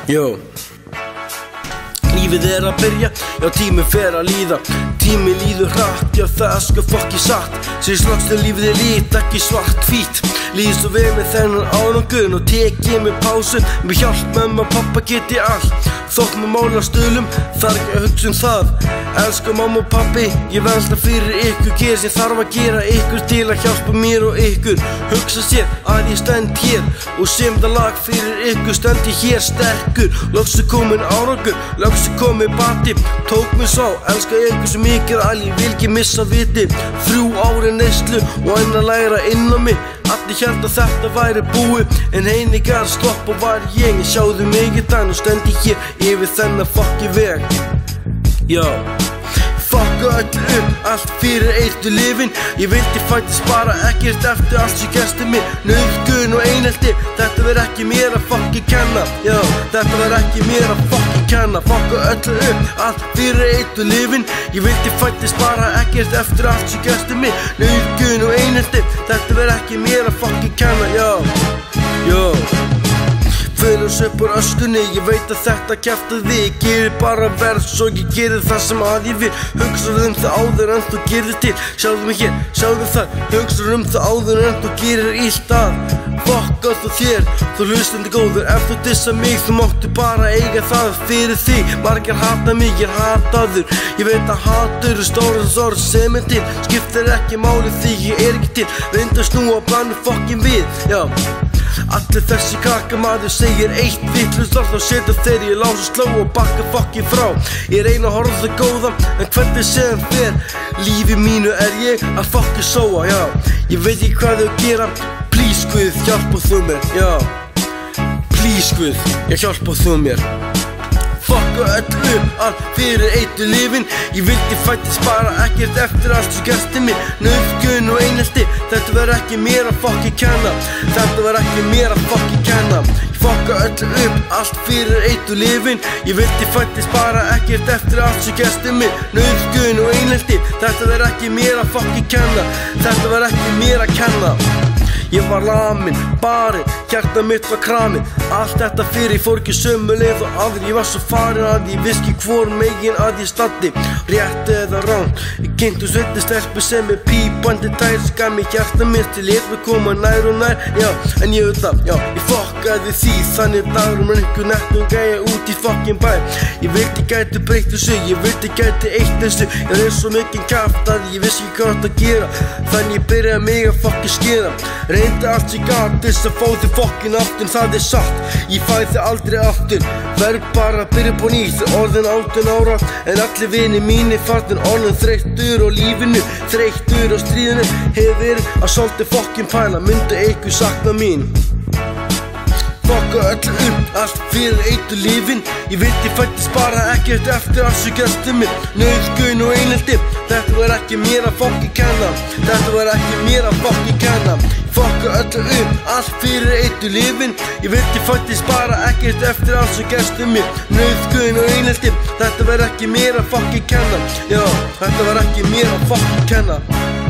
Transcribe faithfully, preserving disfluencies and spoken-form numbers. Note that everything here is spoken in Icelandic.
Jó. Lífið er að byrja, já tíminn fer að líða. Tíminn líður hratt, já það er sko fokki satt. Sér slags þegar lífið er lit, ekki svart hvít. Líður svo vel með þennan árangur og tek ég mig pásu. Með hjálp mamma og pappa get ég allt. Þótt með mála stöðlum, þarf ekki að hugsa um það. Elsku mamma og pappi, ég vensla fyrir ykkur. Ger sem þarf að gera ykkur til að hjálpa mér og ykkur. Hugsa sér að ég stend hér og sem það lag fyrir ykkur stend ég hér sterkur. Loksins komin árangur, loksins komin bati. Tók mig sá, elska ykkur svo mikið að ég vil ekki missa viti. Þrjú ári neyslu og enn að læra inn á mig. Allir hjarta þetta væri búið, en heini gæð stoppa var ég. Sjáðu mig í dag og stend ég hér yfir þennan fokki veg. Já. Fokka öllu upp, allt fyrir eitt og lifin. Ég vildi fættist bara ekkert eftir allt sem gersti mér. Nauðgun og einelti, þetta verð ekki mér að fokki kenna. Já, þetta verð ekki mér að fokki kenna. Fokka öllu upp, allt fyrir eitt og lifin. Ég vildi fættist bara ekkert eftir allt sem gersti mér. Nauðgun og einelti, þetta verð ekki mér að fokki kenna. Já, já. Fyrir oss upp úr öskunni, ég veit að þetta kjaftar þig. Ég gerir bara verð svo ég gerir það sem að ég vil. Hugsaðu um það áður en þú gerir til. Sjáðu mig hér, sjáðu það. Hugsaðu um það áður en þú gerir illt að. Fokka þú þér, þú hlustandi góður. Ef þú dissa mig, þú máttu bara eiga það fyrir þig. Margir hata mig, ég er hataður. Ég veit að hatur er stóra sorg sem er til. Skiptir ekki máli því ég er ekki til. Reyndu að snúa planu fokkin við, já. Allir þessi kakkamaður segir eitt vitlaust orð, þá setur þeir ég lása sló og bakka fokkin frá. Ég reyna að horfa það góða, en hvernig sem fer. Lífi mínu er ég að fokki sóa, já. Ég veit ekki hvað þau gera, please Guð, hjálpa þú mér, já. Please Guð, ég hjálpa þú mér. Fokka öllu upp, allt fyrir eitt og lifin. Ég vildi fættist bara ekkert eftir allt sem gersti mér. Nauðgun og einelti, þetta verð ekki mér að fokki kenna. Þetta verð ekki mér að fokki kenna. Ég fokka öllu upp, allt fyrir eitt og lifin. Ég vildi fættist bara ekkert eftir allt sem gersti mér. Nauðgun og einelti, þetta verð ekki mér að fokki kenna. Þetta verð ekki mér að kenna. Ég var lamin, barinn, hjarta mitt var kramið. Allt þetta fyrir, ég fór ekki sömu leið og aðrir. Ég var svo farin að ég vissi ekki hvor megin að ég staddi. Rétt eða rangt, ég kynntu sveitin stelpu sem er pípandi tær. Skam ég hjarta mitt til ég við koma nær og nær. Já, en ég veit það, já, ég fokkaði því. Þannig dagur með einhver nettum gæja út í fokkin bæ. Ég vildi gæti breytt þessu, ég vildi gæti eitt þessu. Ég er svo mikinn kraft að ég vissi ekki hvað að gera. Þannig ég byrjaði mig að fokki skera. Reyndi allt sem gat til að fá þig fokkin aftur, það er satt. Ég fæ þig aldrei aftur. Verð bara að byrja på nýtt, orðin átján ára. En allir vinir mínir farnir orðin þreyttur á lífinu, þreyttur á stríðinu. Hefur verið að svolítið fokkin pæla, myndi einhver sakna mín. Fokka öllu upp, allt fyrir eitt og lifin. Ég vildi fættist bara ekkert eftir allt sem gersti mér. Nauðgun og einelti, þetta var ekki mér að fokki kenna. Þetta var ekki mér að fokki kenna. Fokka öllu upp, allt fyrir eitt og lifin. Ég vildi fættist bara ekkert eftir allt sem gersti mér. Nauðgun og einelti, þetta var ekki mér að fokki kenna. Já, þetta var ekki mér að fokki kenna.